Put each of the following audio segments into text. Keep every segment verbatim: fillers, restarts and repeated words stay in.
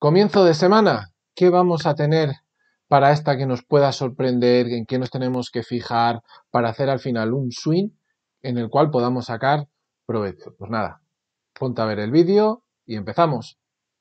Comienzo de semana, ¿qué vamos a tener para esta que nos pueda sorprender, en qué nos tenemos que fijar para hacer al final un swing en el cual podamos sacar provecho? Pues nada, ponte a ver el vídeo y empezamos.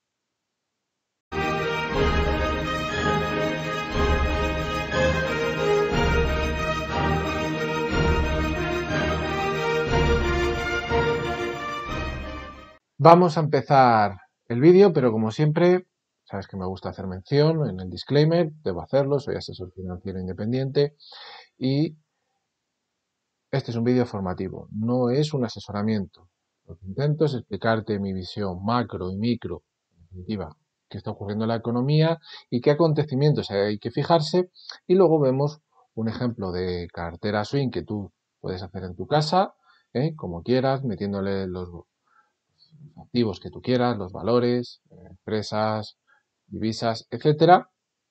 Vamos a empezar el vídeo, pero como siempre, sabes que me gusta hacer mención en el disclaimer, debo hacerlo, soy asesor financiero independiente y este es un vídeo formativo, no es un asesoramiento. Lo que intento es explicarte mi visión macro y micro, en definitiva, qué está ocurriendo en la economía y qué acontecimientos hay que fijarse, y luego vemos un ejemplo de cartera swing que tú puedes hacer en tu casa, ¿eh? Como quieras, metiéndole los activos que tú quieras, los valores, empresas, divisas, etcétera,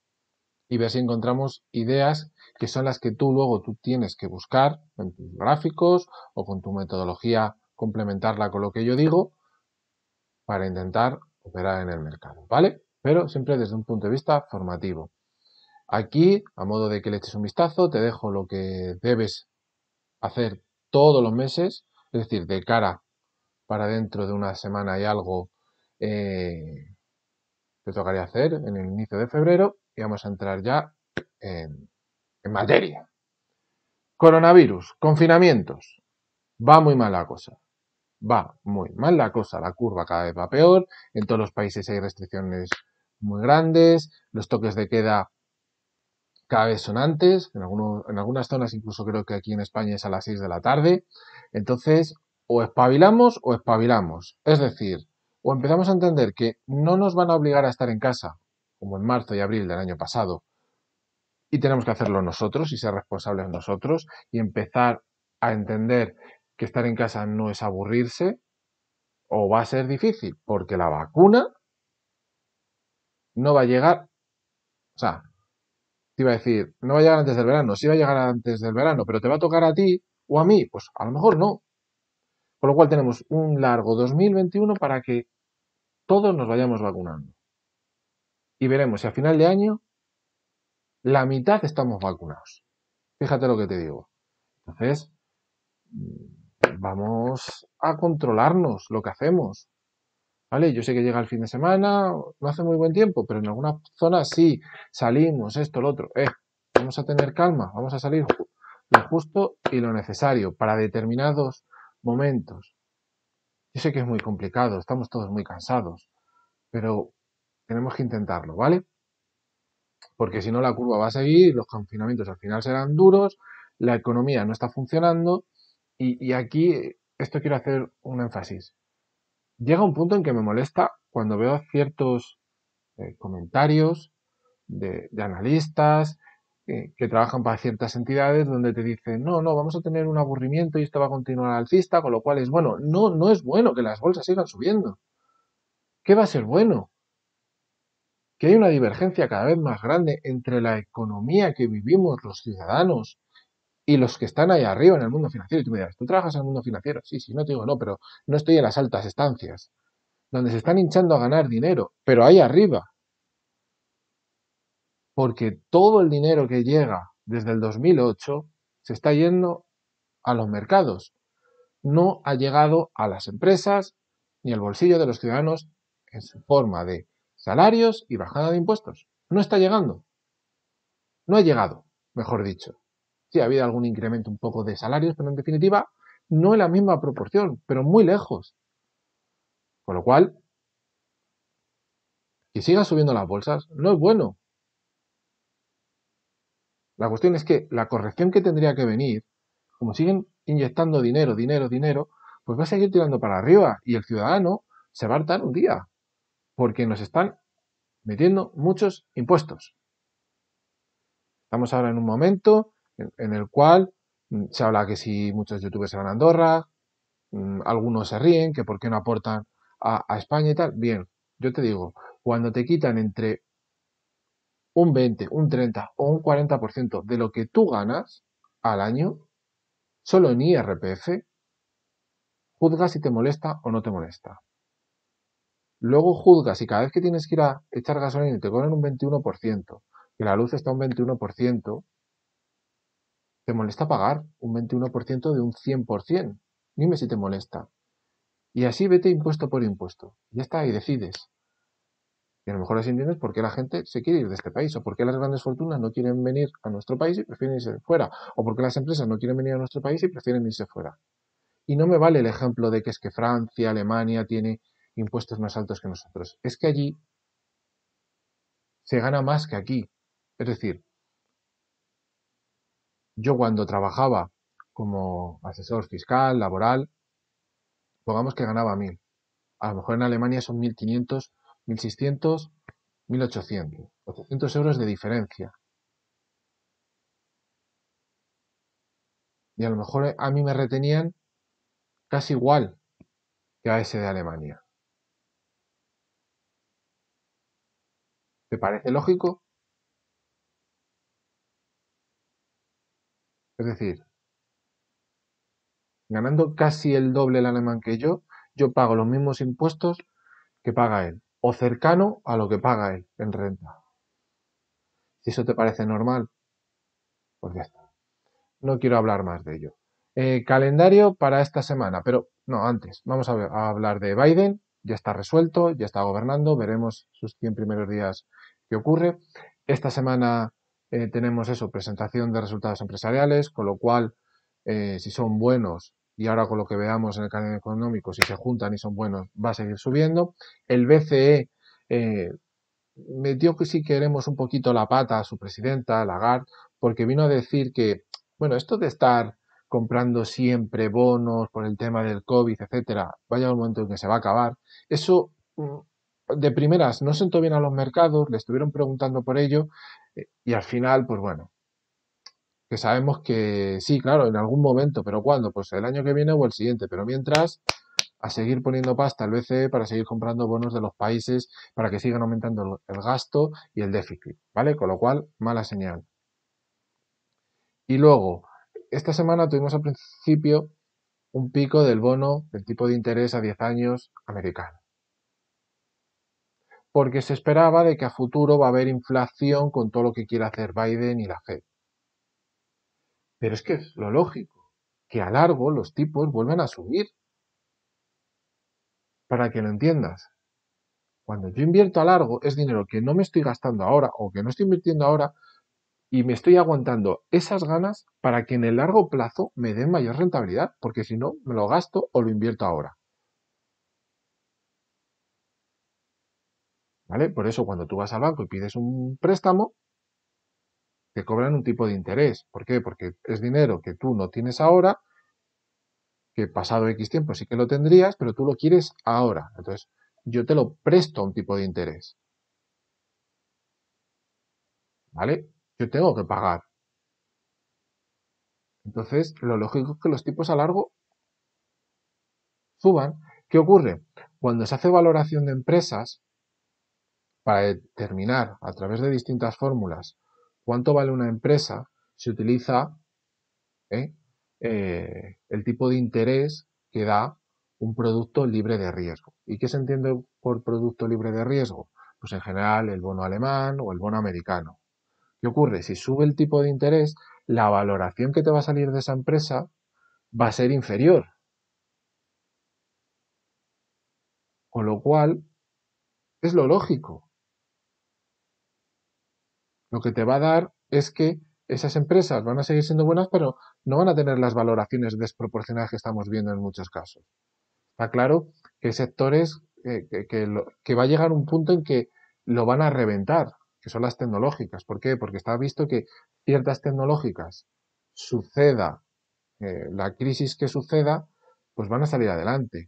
y ver si encontramos ideas que son las que tú luego tú tienes que buscar en tus gráficos o con tu metodología, complementarla con lo que yo digo para intentar operar en el mercado, ¿vale? Pero siempre desde un punto de vista formativo. Aquí, a modo de que le eches un vistazo, te dejo lo que debes hacer todos los meses, es decir, de cara para dentro de una semana y algo eh, te tocaría hacer en el inicio de febrero, y vamos a entrar ya en, en materia. Coronavirus, confinamientos. Va muy mal la cosa. Va muy mal la cosa. La curva cada vez va peor. En todos los países hay restricciones muy grandes. Los toques de queda cada vez son antes. En, algunos, en algunas zonas, incluso creo que aquí en España es a las seis de la tarde. Entonces, o espabilamos o espabilamos. Es decir, o empezamos a entender que no nos van a obligar a estar en casa, como en marzo y abril del año pasado, y tenemos que hacerlo nosotros y ser responsables nosotros y empezar a entender que estar en casa no es aburrirse, o va a ser difícil porque la vacuna no va a llegar, o sea, te iba a decir, no va a llegar antes del verano, sí va a llegar antes del verano, pero te va a tocar a ti o a mí, pues a lo mejor no. Por lo cual tenemos un largo dos mil veintiuno para que todos nos vayamos vacunando. Y veremos si a final de año la mitad estamos vacunados. Fíjate lo que te digo. Entonces, vamos a controlarnos lo que hacemos, ¿vale? Yo sé que llega el fin de semana, no hace muy buen tiempo, pero en algunas zonas sí, salimos, esto, lo otro. Eh, vamos a tener calma, vamos a salir lo justo y lo necesario para determinados momentos. Yo sé que es muy complicado, estamos todos muy cansados, pero tenemos que intentarlo, ¿vale? Porque si no la curva va a seguir, los confinamientos al final serán duros, la economía no está funcionando y, y aquí esto quiero hacer un énfasis. Llega un punto en que me molesta cuando veo ciertos eh, comentarios de, de analistas eh, que trabajan para ciertas entidades donde te dicen, no, no, vamos a tener un aburrimiento y esto va a continuar alcista, con lo cual es bueno. No, no es bueno que las bolsas sigan subiendo. ¿Qué va a ser bueno? Que hay una divergencia cada vez más grande entre la economía que vivimos los ciudadanos y los que están ahí arriba en el mundo financiero. Y tú me dirás, ¿tú trabajas en el mundo financiero? Sí, sí, no te digo no, pero no estoy en las altas estancias, donde se están hinchando a ganar dinero, pero ahí arriba. Porque todo el dinero que llega desde el dos mil ocho se está yendo a los mercados. No ha llegado a las empresas ni al bolsillo de los ciudadanos en su forma de salarios y bajada de impuestos. No está llegando. No ha llegado, mejor dicho. Sí, ha habido algún incremento un poco de salarios, pero en definitiva no en la misma proporción, pero muy lejos. Con lo cual, que sigan subiendo las bolsas no es bueno. La cuestión es que la corrección que tendría que venir, como siguen inyectando dinero, dinero, dinero, pues va a seguir tirando para arriba y el ciudadano se va a hartar un día, porque nos están metiendo muchos impuestos. Estamos ahora en un momento en, en el cual mm, se habla que si muchos youtubers se van a Andorra, mmm, algunos se ríen, que por qué no aportan a, a España y tal. Bien, yo te digo, cuando te quitan entre un veinte, un treinta o un cuarenta por ciento de lo que tú ganas al año, solo en I R P F, juzga si te molesta o no te molesta. luego juzgas y cada vez que tienes que ir a echar gasolina y te cobran un veintiuno por ciento, que la luz está a un veintiuno por ciento, te molesta pagar un veintiuno por ciento de un cien por ciento. Dime si te molesta. Y así vete impuesto por impuesto. Ya está, y decides. Y a lo mejor así entiendes por qué la gente se quiere ir de este país, o por qué las grandes fortunas no quieren venir a nuestro país y prefieren irse fuera, o por qué las empresas no quieren venir a nuestro país y prefieren irse fuera. Y no me vale el ejemplo de que es que Francia, Alemania tiene impuestos más altos que nosotros. Es que allí se gana más que aquí. Es decir, yo cuando trabajaba como asesor fiscal, laboral, pongamos que ganaba mil. A lo mejor en Alemania son mil quinientos, mil seiscientos, mil ochocientos. ochocientos euros de diferencia. Y a lo mejor a mí me retenían casi igual que a ese de Alemania. ¿Te parece lógico? Es decir, ganando casi el doble el alemán que yo, yo pago los mismos impuestos que paga él, o cercano a lo que paga él en renta. Si eso te parece normal, pues ya está. No quiero hablar más de ello. Eh, calendario para esta semana, pero no, antes, vamos a, ver, a hablar de Biden, ya está resuelto, ya está gobernando, veremos sus cien primeros días qué ocurre. Esta semana eh, tenemos eso, presentación de resultados empresariales, con lo cual, eh, si son buenos, y ahora con lo que veamos en el calendario económico, si se juntan y son buenos, va a seguir subiendo. El B C E eh, metió que sí queremos un poquito la pata a su presidenta, Lagarde, porque vino a decir que, bueno, esto de estar comprando siempre bonos por el tema del COVID, etcétera, vaya un momento en que se va a acabar. Eso, mm, de primeras, no sentó bien a los mercados, le estuvieron preguntando por ello, eh, y al final, pues bueno, que sabemos que sí, claro, en algún momento, pero ¿cuándo? Pues el año que viene o el siguiente, pero mientras a seguir poniendo pasta al B C E para seguir comprando bonos de los países para que sigan aumentando el gasto y el déficit, ¿vale? Con lo cual, mala señal. Y luego, esta semana tuvimos al principio un pico del bono del tipo de interés a diez años americano. Porque se esperaba de que a futuro va a haber inflación con todo lo que quiere hacer Biden y la Fed. Pero es que es lo lógico, que a largo los tipos vuelven a subir. Para que lo entiendas. Cuando yo invierto a largo es dinero que no me estoy gastando ahora o que no estoy invirtiendo ahora y me estoy aguantando esas ganas para que en el largo plazo me den mayor rentabilidad, porque si no, me lo gasto o lo invierto ahora. ¿Vale? Por eso cuando tú vas al banco y pides un préstamo, te cobran un tipo de interés. ¿Por qué? Porque es dinero que tú no tienes ahora, que pasado X tiempo sí que lo tendrías, pero tú lo quieres ahora. Entonces, yo te lo presto a un tipo de interés. ¿Vale? Yo tengo que pagar. Entonces, lo lógico es que los tipos a largo suban. ¿Qué ocurre? Cuando se hace valoración de empresas, para determinar a través de distintas fórmulas cuánto vale una empresa, se utiliza ¿eh? Eh, el tipo de interés que da un producto libre de riesgo. ¿Y qué se entiende por producto libre de riesgo? Pues en general el bono alemán o el bono americano. ¿Qué ocurre? Si sube el tipo de interés, la valoración que te va a salir de esa empresa va a ser inferior. Con lo cual, es lo lógico. Lo que te va a dar es que esas empresas van a seguir siendo buenas, pero no van a tener las valoraciones desproporcionadas que estamos viendo en muchos casos. Está claro que hay sectores eh, que, que, lo, que va a llegar un punto en que lo van a reventar, que son las tecnológicas. ¿Por qué? Porque está visto que ciertas tecnológicas suceda eh, la crisis que suceda, pues van a salir adelante.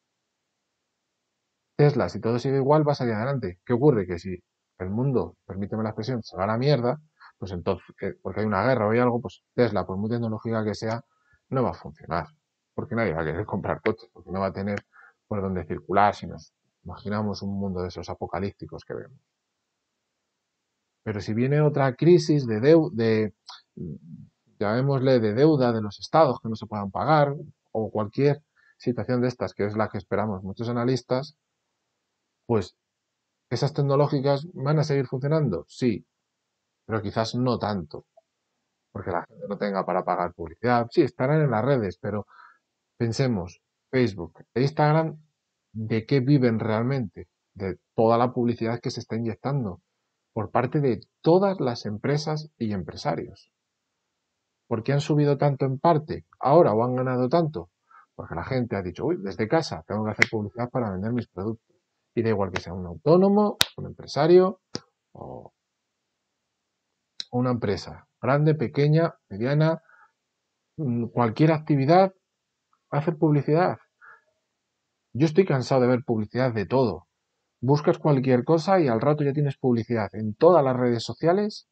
Tesla, si todo sigue igual, va a salir adelante. ¿Qué ocurre? Que si el mundo, permíteme la expresión, se va a la mierda, pues entonces, eh, porque hay una guerra o hay algo, pues Tesla, por muy tecnológica que sea, no va a funcionar. Porque nadie va a querer comprar coches, porque no va a tener por dónde circular si nos imaginamos un mundo de esos apocalípticos que vemos. Pero si viene otra crisis de, deuda, de llamémosle de deuda de los estados que no se puedan pagar, o cualquier situación de estas, que es la que esperamos muchos analistas, Pues esas tecnológicas van a seguir funcionando, sí, pero quizás no tanto, porque la gente no tenga para pagar publicidad. Sí, estarán en las redes, pero pensemos, Facebook e Instagram, ¿de qué viven realmente? De toda la publicidad que se está inyectando por parte de todas las empresas y empresarios. ¿Por qué han subido tanto en parte ahora o han ganado tanto? Porque la gente ha dicho, uy, desde casa tengo que hacer publicidad para vender mis productos. Y da igual que sea un autónomo, un empresario o una empresa, grande, pequeña, mediana, mm, cualquier actividad, hace publicidad. Yo estoy cansado de ver publicidad de todo. Buscas cualquier cosa y al rato ya tienes publicidad en todas las redes sociales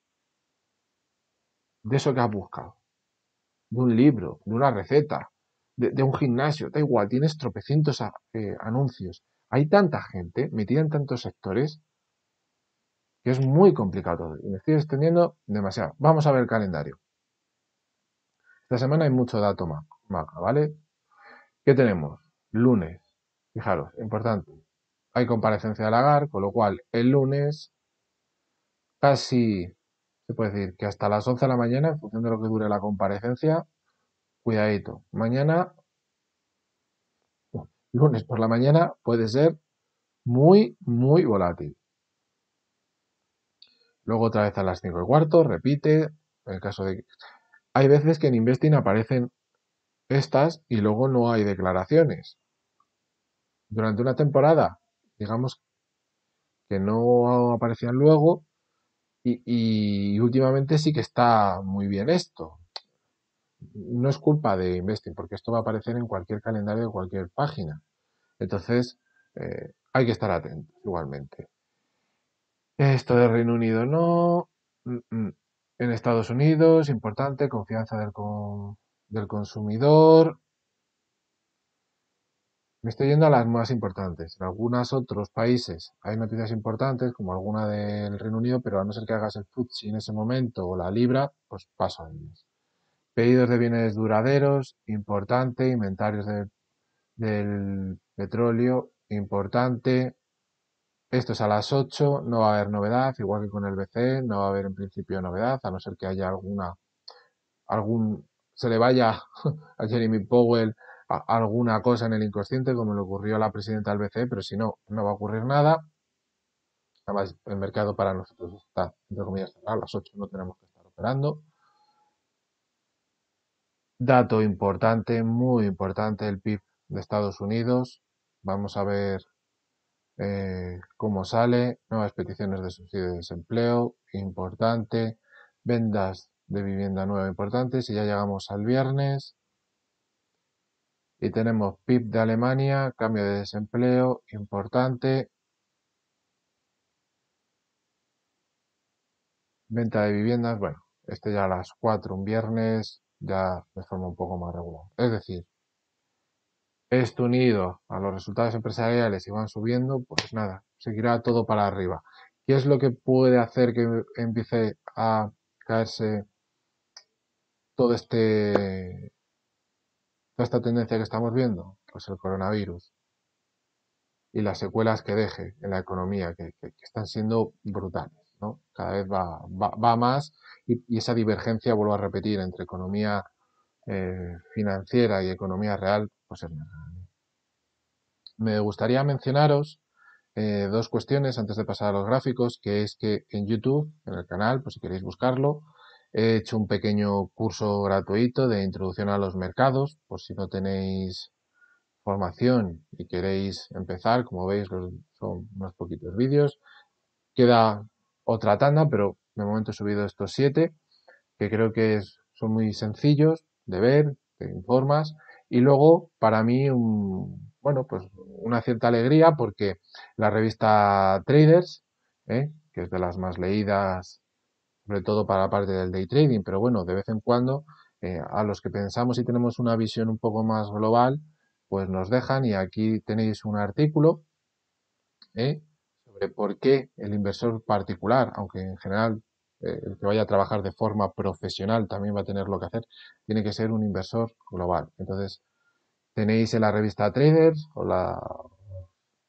de eso que has buscado. De un libro, de una receta, de, de un gimnasio, da igual, tienes tropecientos a- eh, anuncios. Hay tanta gente metida en tantos sectores que es muy complicado todo. Y me estoy extendiendo demasiado. Vamos a ver el calendario. Esta semana hay mucho dato ma- macro, ¿vale? ¿Qué tenemos? Lunes. Fijaros, importante. Hay comparecencia de Lagarde, con lo cual el lunes casi se puede decir que hasta las once de la mañana, en función de lo que dure la comparecencia, cuidadito. Mañana, no, lunes por la mañana, puede ser muy, muy volátil. Luego otra vez a las cinco y cuarto, repite. En el caso de que... Hay veces que en Investing aparecen estas y luego no hay declaraciones. Durante una temporada, digamos que no aparecían luego y, y últimamente sí que está muy bien esto. No es culpa de Investing, porque esto va a aparecer en cualquier calendario de cualquier página. Entonces, eh, hay que estar atentos igualmente. Esto de Reino Unido no. Mm, mm. En Estados Unidos, importante, confianza del, con- del consumidor. Me estoy yendo a las más importantes. En algunos otros países hay noticias importantes, como alguna del Reino Unido, pero a no ser que hagas el F T S E en ese momento o la libra, pues paso a ellas. Pedidos de bienes duraderos, importante. Inventarios de- del petróleo, importante. Esto es a las ocho, no va a haber novedad, igual que con el B C E, no va a haber en principio novedad, a no ser que haya alguna, algún, se le vaya a Jeremy Powell a- alguna cosa en el inconsciente, como le ocurrió a la presidenta del B C E, pero si no, no va a ocurrir nada. Además, el mercado para nosotros está, entre comillas, cerrado, a las ocho no tenemos que estar operando. Dato importante, muy importante, el P I B de Estados Unidos. Vamos a ver eh, cómo sale, nuevas peticiones de subsidio de desempleo, importante, ventas de vivienda nueva importantes y ya llegamos al viernes y tenemos P I B de Alemania, cambio de desempleo, importante, venta de viviendas, bueno, este ya a las cuatro un viernes, ya de forma un poco más regular. Es decir, esto unido a los resultados empresariales y van subiendo, pues nada, seguirá todo para arriba. ¿Qué es lo que puede hacer que empiece a caerse todo este, toda esta tendencia que estamos viendo? Pues el coronavirus y las secuelas que deje en la economía, que, que- que están siendo brutales, ¿no? Cada vez va, va, va más y, y esa divergencia, vuelvo a repetir, entre economía eh, financiera y economía real, pues es más grande. Me gustaría mencionaros eh, dos cuestiones antes de pasar a los gráficos, que es que en YouTube, en el canal, pues si queréis buscarlo, he hecho un pequeño curso gratuito de introducción a los mercados, por si no tenéis formación y queréis empezar, como veis son unos poquitos vídeos. Queda otra tanda, pero de momento he subido estos siete, que creo que es- son muy sencillos de ver, te informas, y luego para mí un, bueno, pues una cierta alegría porque la revista Traders, ¿eh? Que es de las más leídas, sobre todo para la parte del day trading, pero bueno, de vez en cuando eh, a los que pensamos y tenemos una visión un poco más global, pues nos dejan y aquí tenéis un artículo ¿eh? sobre por qué el inversor particular, aunque en general eh, el que vaya a trabajar de forma profesional también va a tener lo que hacer, tiene que ser un inversor global. Entonces, tenéis en la revista Traders o la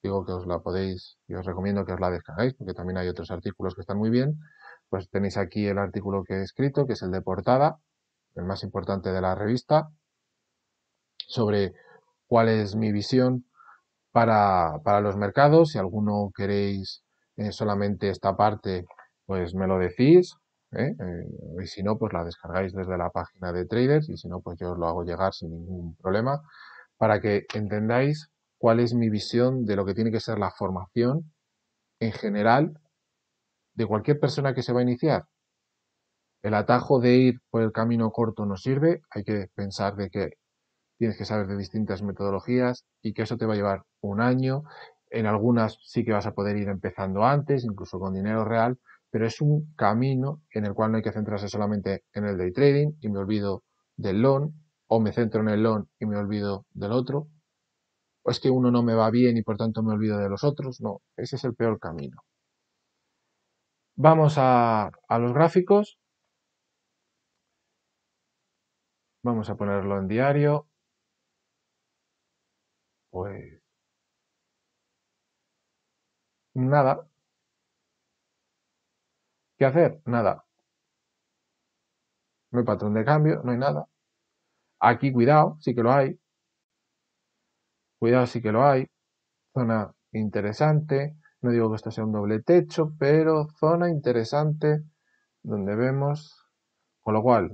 digo que os la podéis, y os recomiendo que os la descarguéis, porque también hay otros artículos que están muy bien, pues tenéis aquí el artículo que he escrito, que es el de portada, el más importante de la revista, sobre cuál es mi visión para, para los mercados. Si alguno queréis eh, solamente esta parte, pues me lo decís, ¿eh? Eh, y si no, pues la descargáis desde la página de traders, y si no, pues yo os lo hago llegar sin ningún problema, para que entendáis cuál es mi visión de lo que tiene que ser la formación en general de cualquier persona que se va a iniciar. El atajo de ir por el camino corto no sirve, hay que pensar de que tienes que saber de distintas metodologías y que eso te va a llevar un año. En algunas sí que vas a poder ir empezando antes, incluso con dinero real, pero es un camino en el cual no hay que centrarse solamente en el day trading y me olvido del long, o me centro en el long y me olvido del otro, o es que uno no me va bien y por tanto me olvido de los otros. No, ese es el peor camino. Vamos a, a los gráficos. Vamos a ponerlo en diario. Pues nada. ¿Qué hacer? Nada. No hay patrón de cambio, no hay nada. Aquí cuidado, sí que lo hay. Cuidado, sí que lo hay. Zona interesante. No digo que esto sea un doble techo, pero zona interesante donde vemos. Con lo cual,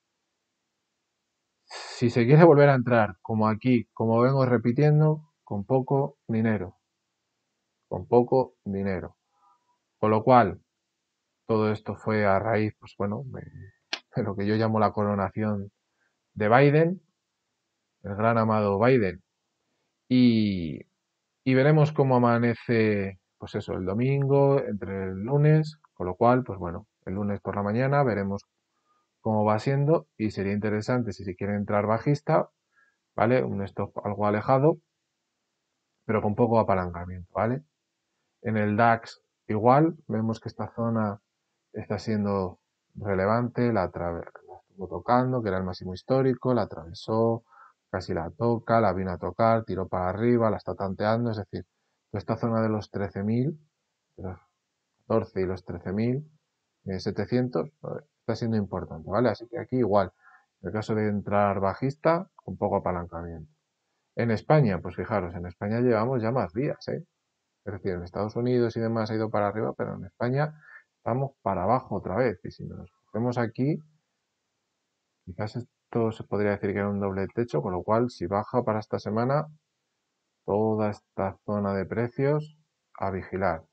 si se quiere volver a entrar, como aquí, como vengo repitiendo, con poco dinero. Con poco dinero. Con lo cual, todo esto fue a raíz, pues bueno, de, de lo que yo llamo la coronación de Biden, el gran amado Biden. Y, y veremos cómo amanece, pues eso, el domingo, entre el lunes, con lo cual, pues bueno, el lunes por la mañana veremos cómo va siendo, y sería interesante si se quiere entrar bajista, ¿vale? Un stop algo alejado, pero con poco apalancamiento, ¿vale? En el DAX igual, vemos que esta zona está siendo relevante, la, la estuvo tocando, que era el máximo histórico, la atravesó, casi la toca, la vino a tocar, tiró para arriba, la está tanteando, es decir, esta zona de los trece mil, de los catorce y los trece mil setecientos, está siendo importante, ¿vale? Así que aquí igual, en el caso de entrar bajista, con poco apalancamiento. En España, pues fijaros, en España llevamos ya más días, ¿eh? Es decir, en Estados Unidos y demás ha ido para arriba, pero en España estamos para abajo otra vez. Y si nos cogemos aquí, quizás esto se podría decir que era un doble techo, con lo cual si baja para esta semana, toda esta zona de precios a vigilar.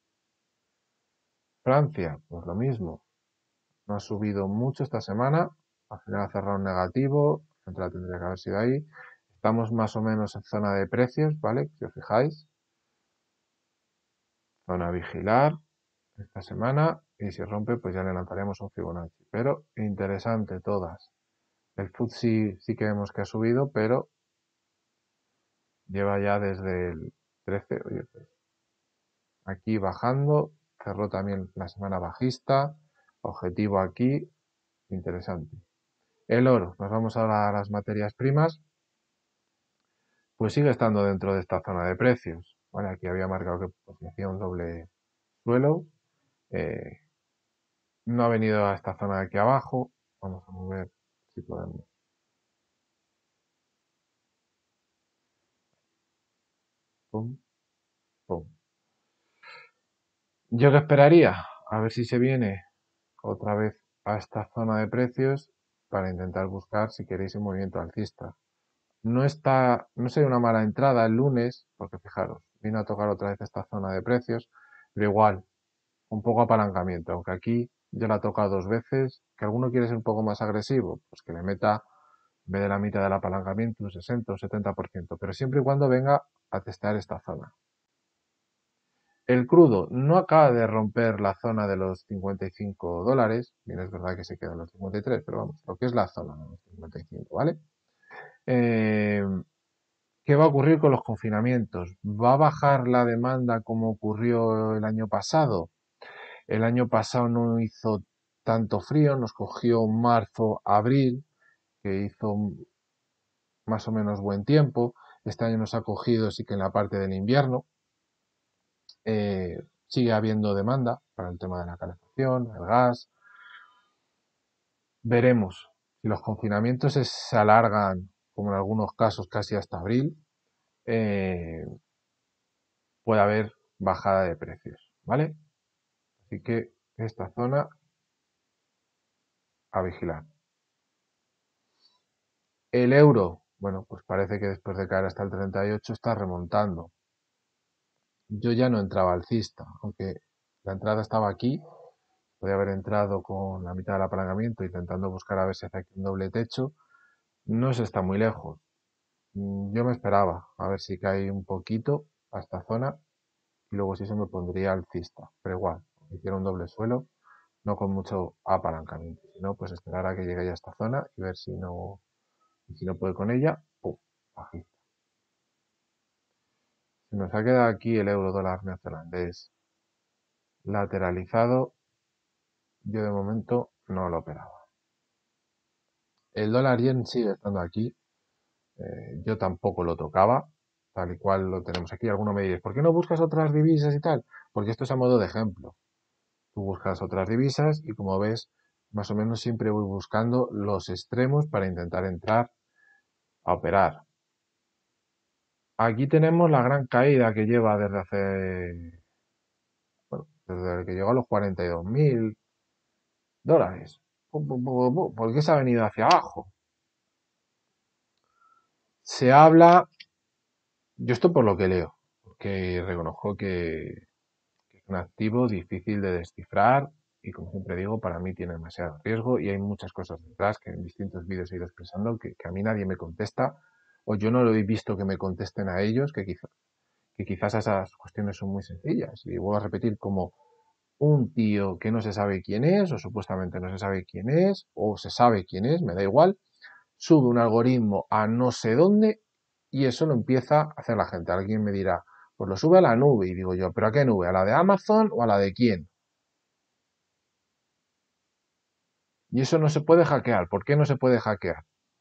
Francia, pues lo mismo. No ha subido mucho esta semana, al final ha cerrado en negativo, la central tendría que haber sido ahí. Estamos más o menos en zona de precios, ¿vale? Si os fijáis. Zona a vigilar esta semana, y si rompe pues ya le lanzaremos un Fibonacci, pero interesante todas. El F T S E sí que vemos que ha subido, pero lleva ya desde el trece, oye, pues, aquí bajando, cerró también la semana bajista, objetivo aquí, interesante. El oro, nos vamos ahora a las materias primas, pues sigue estando dentro de esta zona de precios. Bueno, aquí había marcado que pues, hacía un doble suelo, eh, no ha venido a esta zona de aquí abajo, vamos a mover si podemos. Pum, pum. ¿Yo qué esperaría? A ver si se viene otra vez a esta zona de precios para intentar buscar, si queréis, un movimiento alcista. No está, no sería una mala entrada el lunes, porque fijaros, vino a tocar otra vez esta zona de precios, pero igual, un poco apalancamiento, aunque aquí ya la ha tocado dos veces, que alguno quiere ser un poco más agresivo, pues que le meta, en vez de la mitad del apalancamiento, un sesenta o setenta por ciento, pero siempre y cuando venga a testar esta zona. El crudo no acaba de romper la zona de los cincuenta y cinco dólares, bien es verdad que se queda en los cincuenta y tres, pero vamos, lo que es la zona de los cincuenta y cinco, ¿vale? Eh, ¿Qué va a ocurrir con los confinamientos? ¿Va a bajar la demanda como ocurrió el año pasado? El año pasado no hizo tanto frío, nos cogió marzo, abril, que hizo más o menos buen tiempo. Este año nos ha cogido sí que en la parte del invierno, eh, sigue habiendo demanda para el tema de la calefacción, el gas. Veremos si los confinamientos se, se alargan, como en algunos casos casi hasta abril, eh, puede haber bajada de precios, ¿vale? Así que esta zona a vigilar. El euro, bueno, pues parece que después de caer hasta el treinta y ocho está remontando. Yo ya no entraba alcista, aunque la entrada estaba aquí. Podía haber entrado con la mitad del apalancamiento intentando buscar a ver si hace aquí un doble techo. No se está muy lejos. Mm, Yo me esperaba a ver si cae un poquito a esta zona y luego sí se me pondría alcista. Pero igual, hiciera un doble suelo, no con mucho apalancamiento. Si no, pues esperar a que llegue ya a esta zona y ver si no, si no puede con ella, ¡pum! Bajista. Se nos ha quedado aquí el euro dólar neozelandés lateralizado. Yo de momento no lo operaba. El dólar yen sigue estando aquí. Eh, yo tampoco lo tocaba, tal y cual lo tenemos aquí. Alguno me dice, ¿por qué no buscas otras divisas y tal? Porque esto es a modo de ejemplo. Tú buscas otras divisas y como ves, más o menos siempre voy buscando los extremos para intentar entrar a operar. Aquí tenemos la gran caída que lleva desde hace, bueno, desde que llegó a los cuarenta y dos mil dólares. ¿Por qué se ha venido hacia abajo? Se habla, yo esto por lo que leo, porque reconozco que, que es un activo difícil de descifrar y como siempre digo, para mí tiene demasiado riesgo y hay muchas cosas detrás que en distintos vídeos he ido expresando que, que a mí nadie me contesta o yo no lo he visto que me contesten a ellos, que, quizá, que quizás esas cuestiones son muy sencillas. Y vuelvo a repetir, como un tío que no se sabe quién es o supuestamente no se sabe quién es o se sabe quién es, me da igual, sube un algoritmo a no sé dónde y eso lo empieza a hacer la gente. Alguien me dirá, pues lo sube a la nube y digo yo, ¿pero a qué nube? ¿A la de Amazon o a la de quién? Y eso no se puede hackear. ¿Por qué no se puede hackear?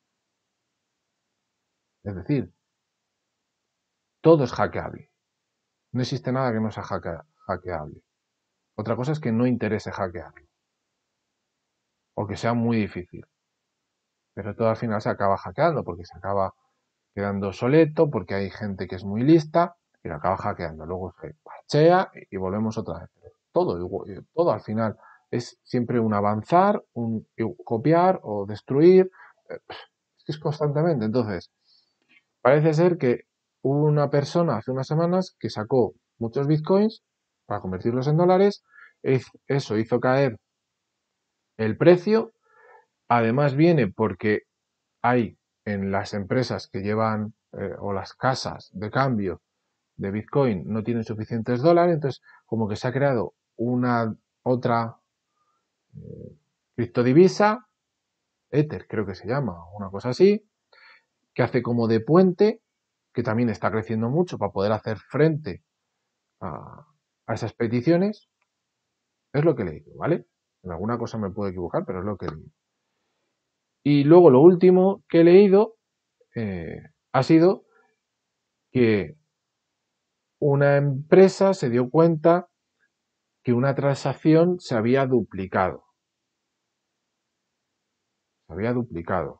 Es decir, todo es hackeable. No existe nada que no sea hackeable. Otra cosa es que no interese hackearlo o que sea muy difícil. Pero todo al final se acaba hackeando porque se acaba quedando obsoleto, porque hay gente que es muy lista y lo acaba hackeando. Luego se parchea y volvemos otra vez. Todo, todo al final es siempre un avanzar, un copiar o destruir. Es que es constantemente. Entonces, parece ser que hubo una persona hace unas semanas que sacó muchos bitcoins para convertirlos en dólares. Eso hizo caer el precio. Además viene porque hay en las empresas que llevan eh, o las casas de cambio de Bitcoin no tienen suficientes dólares, entonces como que se ha creado una otra eh, criptodivisa, Ether creo que se llama, una cosa así, que hace como de puente, que también está creciendo mucho para poder hacer frente a, a esas peticiones. Es lo que he leído, ¿vale? En alguna cosa me puedo equivocar, pero es lo que he leído. Y luego lo último que he leído eh, ha sido que una empresa se dio cuenta que una transacción se había duplicado. Se había duplicado.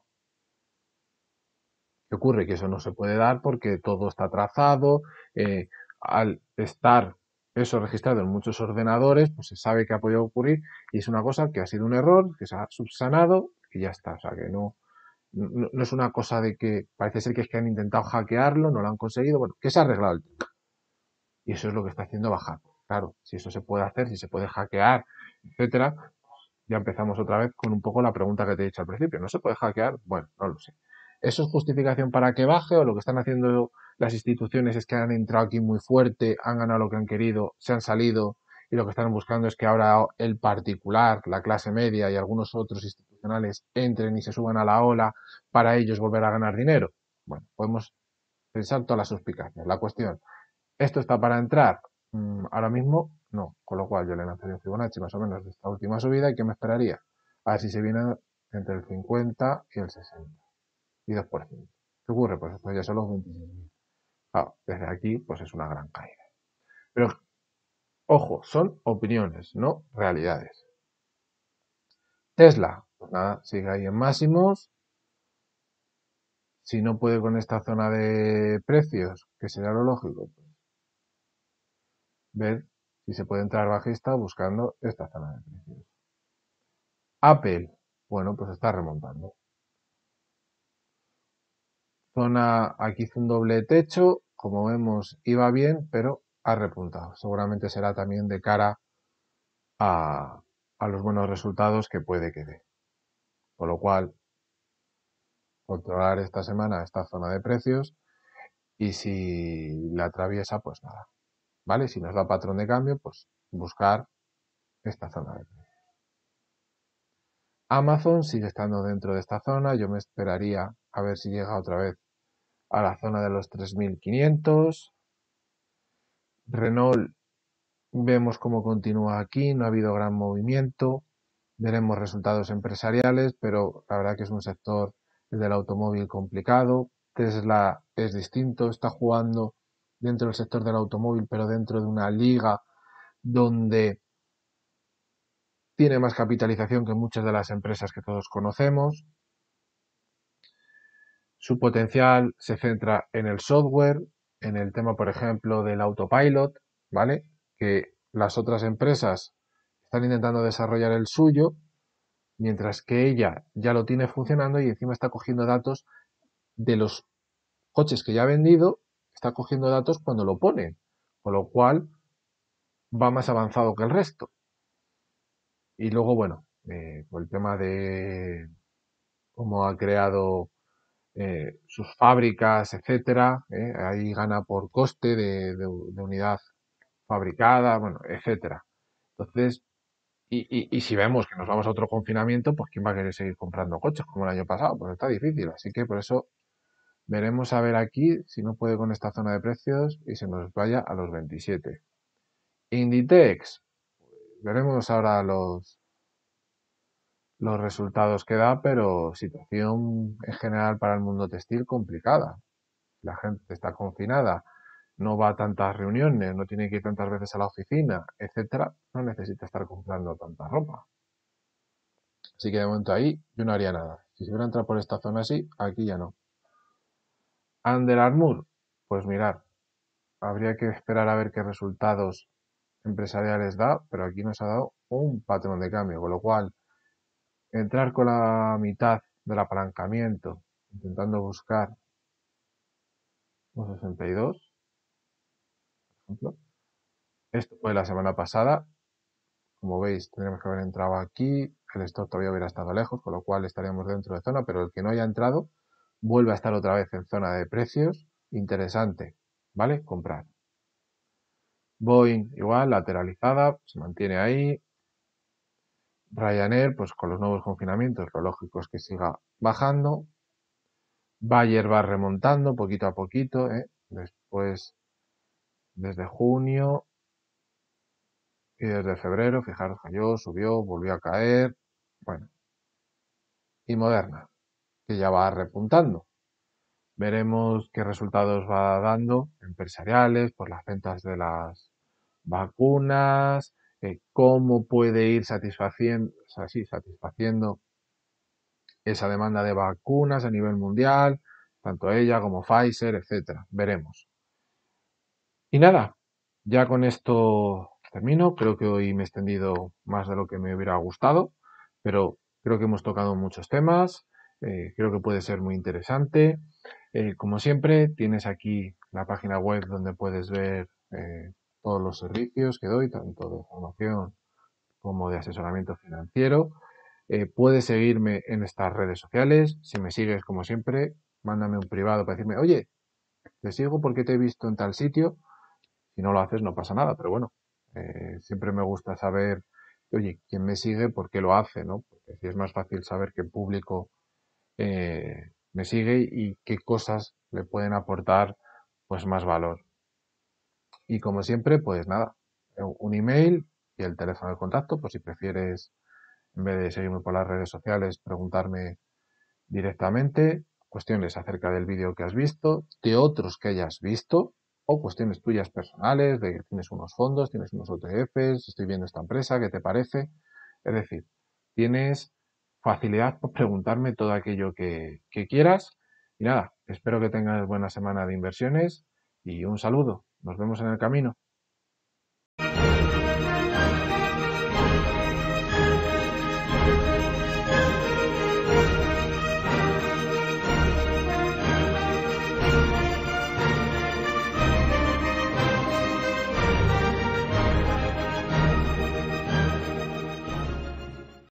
¿Qué ocurre? Que eso no se puede dar porque todo está trazado. Eh, al estar eso registrado en muchos ordenadores, pues se sabe que ha podido ocurrir y es una cosa que ha sido un error, que se ha subsanado y ya está. O sea, que no, no, no es una cosa de que parece ser que es que han intentado hackearlo, no lo han conseguido, bueno, que se ha arreglado el tema. Y eso es lo que está haciendo bajar. Claro, si eso se puede hacer, si se puede hackear, etcétera, ya empezamos otra vez con un poco la pregunta que te he dicho al principio. ¿No se puede hackear? Bueno, no lo sé. ¿Eso es justificación para que baje o lo que están haciendo las instituciones es que han entrado aquí muy fuerte, han ganado lo que han querido, se han salido y lo que están buscando es que ahora el particular, la clase media y algunos otros institucionales entren y se suban a la ola para ellos volver a ganar dinero? Bueno, podemos pensar todas las suspicacias. La cuestión, ¿esto está para entrar? Mm, ahora mismo no, con lo cual yo le lanzaría un Fibonacci más o menos de esta última subida y ¿qué me esperaría? A ver si se viene entre el cincuenta y el sesenta y dos por ciento. ¿Qué ocurre? Pues esto ya son los veintiséis mil. Claro, desde aquí pues es una gran caída. Pero Ojo, son opiniones, no realidades. Tesla, pues nada, sigue ahí en máximos. Si no puede con esta zona de precios, que será lo lógico, pues ver si se puede entrar bajista buscando esta zona de precios. Apple, bueno, pues está remontando. Zona, aquí hizo un doble techo, como vemos iba bien, pero ha repuntado. Seguramente será también de cara a, a los buenos resultados que puede que dé. Con lo cual, controlar esta semana esta zona de precios y si la atraviesa, pues nada. ¿Vale? Si nos da patrón de cambio, pues buscar esta zona de precios. Amazon sigue estando dentro de esta zona. Yo me esperaría a ver si llega otra vez a la zona de los tres mil quinientos. Renault, vemos cómo continúa aquí, no ha habido gran movimiento. Veremos resultados empresariales, pero la verdad que es un sector, el del automóvil, complicado. Tesla es distinto, está jugando dentro del sector del automóvil, pero dentro de una liga donde tiene más capitalización que muchas de las empresas que todos conocemos. Su potencial se centra en el software, en el tema, por ejemplo, del autopilot, ¿vale? Que las otras empresas están intentando desarrollar el suyo, mientras que ella ya lo tiene funcionando y encima está cogiendo datos de los coches que ya ha vendido, está cogiendo datos cuando lo ponen, con lo cual va más avanzado que el resto. Y luego, bueno, eh, con el tema de cómo ha creado eh, sus fábricas, etcétera, eh, ahí gana por coste de, de, de unidad fabricada, bueno, etcétera. Entonces, y, y, y, si vemos que nos vamos a otro confinamiento, pues ¿quién va a querer seguir comprando coches como el año pasado? Pues está difícil, así que por eso veremos a ver aquí si no puede con esta zona de precios y se nos vaya a los veintisiete. Inditex, veremos ahora los, los resultados que da, pero situación en general para el mundo textil complicada. La gente está confinada, no va a tantas reuniones, no tiene que ir tantas veces a la oficina, etcétera, no necesita estar comprando tanta ropa. Así que de momento ahí yo no haría nada. Si se hubiera entrado por esta zona así, aquí ya no. Under Armour, pues mirar, habría que esperar a ver qué resultados empresariales da, pero aquí nos ha dado un patrón de cambio, con lo cual entrar con la mitad del apalancamiento, intentando buscar un sesenta y dos, por ejemplo. Esto fue la semana pasada. Como veis, tendríamos que haber entrado aquí. El stop todavía hubiera estado lejos, con lo cual estaríamos dentro de zona, pero el que no haya entrado vuelve a estar otra vez en zona de precios. Interesante, ¿vale? Comprar. Boeing igual, lateralizada, se mantiene ahí. Ryanair, pues con los nuevos confinamientos, lo lógico es que siga bajando. Bayer va remontando poquito a poquito, ¿eh? Después, desde junio y desde febrero, fijaros, cayó, subió, volvió a caer. Bueno, y Moderna, que ya va repuntando. Veremos qué resultados va dando empresariales por las ventas de las vacunas, eh, cómo puede ir satisfaciendo, o sea, sí, satisfaciendo esa demanda de vacunas a nivel mundial, tanto ella como Pfizer, etcétera. Veremos. Y nada, ya con esto termino. Creo que hoy me he extendido más de lo que me hubiera gustado, pero creo que hemos tocado muchos temas. Eh, creo que puede ser muy interesante. Eh, como siempre, tienes aquí la página web donde puedes ver eh, todos los servicios que doy, tanto de formación como de asesoramiento financiero. Eh, puedes seguirme en estas redes sociales. Si me sigues, como siempre, mándame un privado para decirme, oye, te sigo porque te he visto en tal sitio. Si no lo haces, no pasa nada, pero bueno, eh, siempre me gusta saber, oye, quién me sigue, por qué lo hace, ¿no? Porque así es más fácil saber qué público eh, me sigue y qué cosas le pueden aportar pues más valor. Y como siempre, pues nada, un email y el teléfono de contacto, pues si prefieres, en vez de seguirme por las redes sociales, preguntarme directamente cuestiones acerca del vídeo que has visto, de otros que hayas visto, o cuestiones tuyas personales, de que tienes unos fondos, tienes unos O T Fs, estoy viendo esta empresa, ¿qué te parece? Es decir, tienes facilidad por preguntarme todo aquello que, que quieras. Y nada, espero que tengas buena semana de inversiones y un saludo. Nos vemos en el camino.